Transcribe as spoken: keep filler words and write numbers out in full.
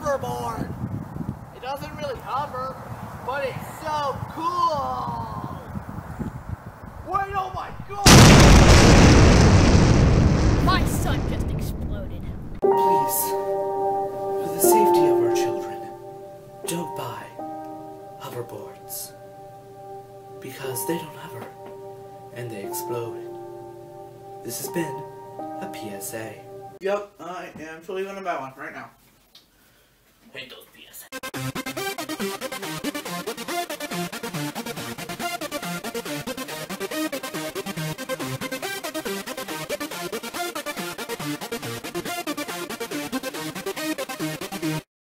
hoverboard. It doesn't really hover, but it's so cool. Wait, oh my god! My son just exploded. Please, for the safety of our children, don't buy hoverboards. Because they don't hover, and they explode. This has been a P S A. Yep, I am totally gonna buy one right now.